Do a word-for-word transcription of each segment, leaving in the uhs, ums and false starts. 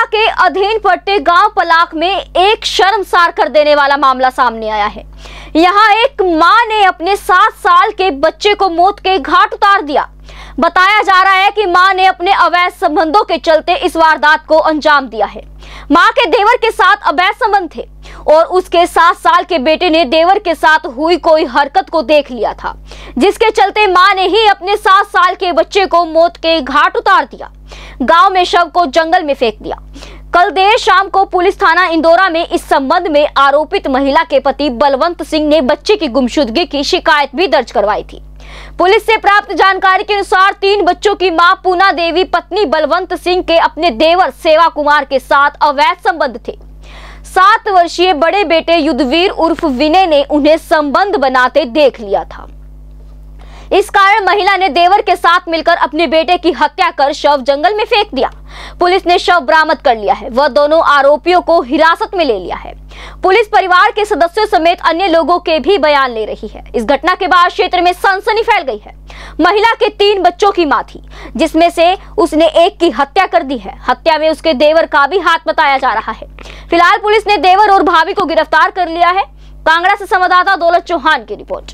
के अधीन पड़ते गांव पलाख में एक शर्मसार कर देने वाला मामला सामने आया है। यहां एक मां ने अपने सात साल के बच्चे को मौत के घाट उतार दिया। बताया जा रहा है कि मां ने अपने अवैध संबंधों के चलते इस वारदात को अंजाम दिया है। मां के देवर के साथ अवैध संबंध थे और उसके सात साल के बेटे ने देवर के साथ हुई कोई हरकत को देख लिया था, जिसके चलते मां ने ही अपने सात साल के बच्चे को मौत के घाट उतार दिया। गांव में शव को जंगल में फेंक दिया। कल देर शाम को पुलिस थाना इंदौरा में इस संबंध में आरोपित महिला के पति बलवंत सिंह ने बच्चे की गुमशुदगी की शिकायत भी दर्ज करवाई थी। पुलिस से प्राप्त जानकारी के अनुसार तीन बच्चों की मां पूना देवी पत्नी बलवंत सिंह के अपने देवर सेवा कुमार के साथ अवैध संबंध थे। सात वर्षीय बड़े बेटे युद्धवीर उर्फ विनय ने उन्हें संबंध बनाते देख लिया था। इस कारण महिला ने देवर के साथ मिलकर अपने बेटे की हत्या कर शव जंगल में फेंक दिया। पुलिस ने शव बरामद कर लिया है। वह दोनों आरोपियों को हिरासत में ले लिया है। पुलिस परिवार के सदस्यों समेत अन्य लोगों के भी बयान ले रही है। इस घटना के बाद क्षेत्र में सनसनी फैल गई है। महिला के तीन बच्चों की मां थी, जिसमें से उसने एक की हत्या कर दी है। हत्या में उसके देवर का भी हाथ बताया जा रहा है। फिलहाल पुलिस ने देवर और भाभी को गिरफ्तार कर लिया है। कांगड़ा से संवाददाता दौलत चौहान की रिपोर्ट।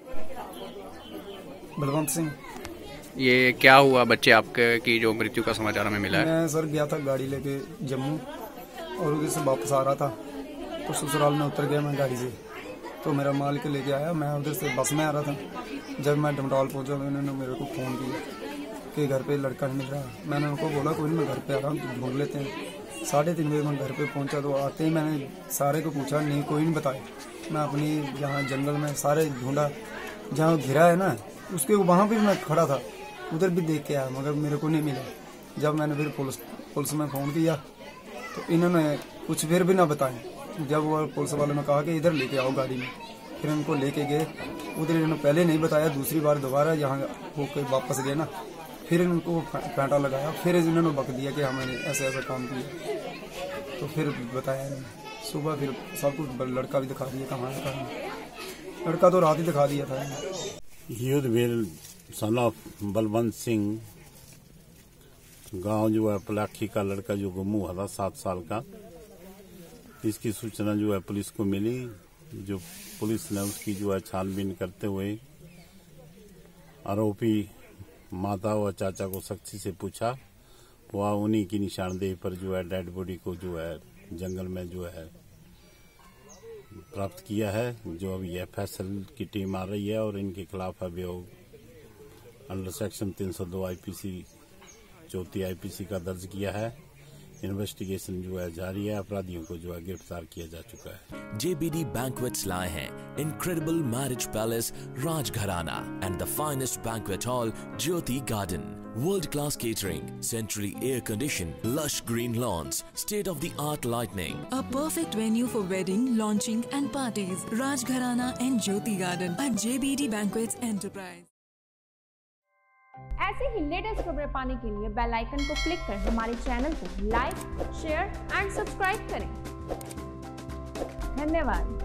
बलवंत सिंह, ये क्या हुआ बच्चे आपके की जो मृत्यु का समाचार हमें मिला है? मैं सर गया था गाड़ी लेके जम्मू और उधर से वापस आ रहा था तो ससुराल में उतर गया मैं गाड़ी से। तो मेरा माल के लेके आया, मैं उधर से बस में आ रहा था। जब मैं डमटौल पहुंचा तो उन्होंने मेरे को फ़ोन किया कि घर पे लड़का नहीं मिल रहा। मैंने उनको बोला कोई नहीं, मैं घर पे आ रहा हूँ, ढूंढ लेते हैं। साढ़े तीन बजे मैं घर पे पहुंचा तो आते ही मैंने सारे को पूछा, नहीं कोई नहीं बताया। मैं अपनी जहाँ जंगल में सारे ढूंढा, जहाँ घिरा है ना उसके वहाँ भी मैं खड़ा था, उधर भी देख के आया मगर मेरे को नहीं मिला। जब मैंने फिर पुलिस पुलिस में फ़ोन किया तो इन्होंने कुछ फिर भी ना बताए। जब वो पुलिस वालों ने कहा कि इधर लेके आओ गाड़ी में, फिर उनको लेके गए। उधर इन्होंने पहले नहीं बताया, दूसरी बार दोबारा यहाँ होकर वापस गए ना, फिर इनको कांटा लगाया। फिर इन्होंने बक दिया कि हमने ऐसे ऐसा काम किया, तो फिर बताया इन्होंने। सुबह फिर सब कुछ लड़का भी दिखा दिया कहाँ है। लड़का तो रात ही दिखा दिया था। युद्धवीर सन ऑफ बलवंत सिंह, गांव जो है पलाखी का लड़का जो गुम हुआ था सात साल का, इसकी सूचना जो है पुलिस को मिली। जो पुलिस ने उसकी जो है छानबीन करते हुए आरोपी माता व चाचा को सख्ती से पूछा। वह उन्हीं की निशानदेही पर जो है डेड बॉडी को जो है जंगल में जो है प्राप्त किया है। जो अभी एफ एस एल की टीम आ रही है और इनके खिलाफ अभियोग अंडर सेक्शन तीन सौ दो आईपीसी चौथी आईपीसी का दर्ज किया है। इन्वेस्टिगेशन जो है जारी है। अपराधियों को जो है गिरफ्तार किया जा चुका है। J B D Banquets लाए हैं incredible marriage palace Rajgharana and the finest banquet hall Jyoti Garden. World-class catering, centrally air-conditioned, lush green lawns, state-of-the-art lighting. A perfect venue for wedding, launching and parties. Rajgharana and Jyoti Garden at J B D Banquets Enterprise. ऐसे ही latest खबरें पाने के लिए bell icon को click कर हमारे channel को like, share and subscribe करें। धन्यवाद।